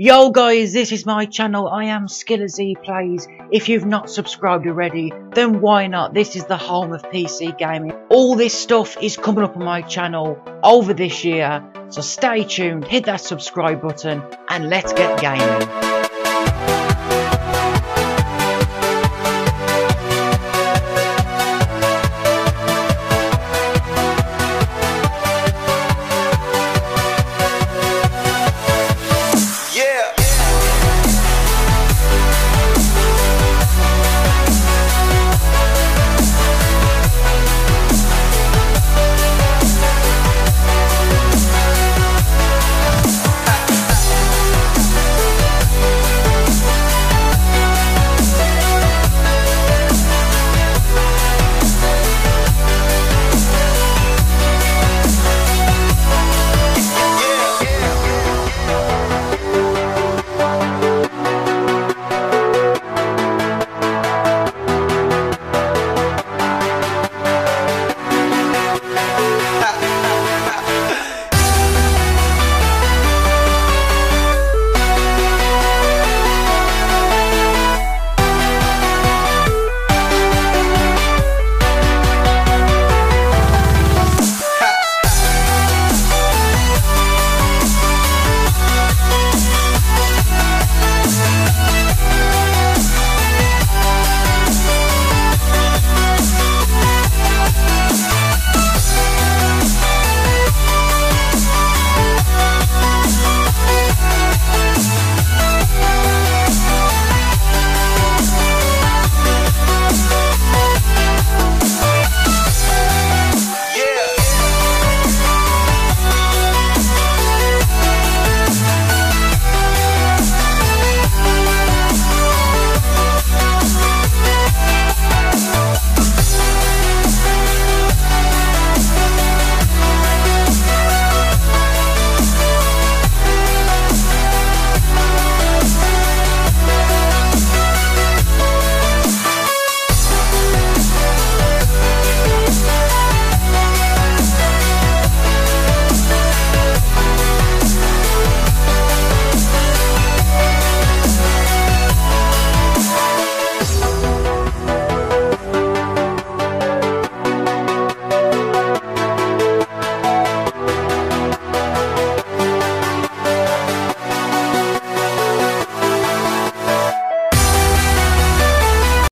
Yo guys, this is my channel. I am UPlay. If you've not subscribed already, then why not? This is the home of PC gaming. All this stuff is coming up on my channel over this year, so stay tuned, hit that subscribe button, and let's get gaming.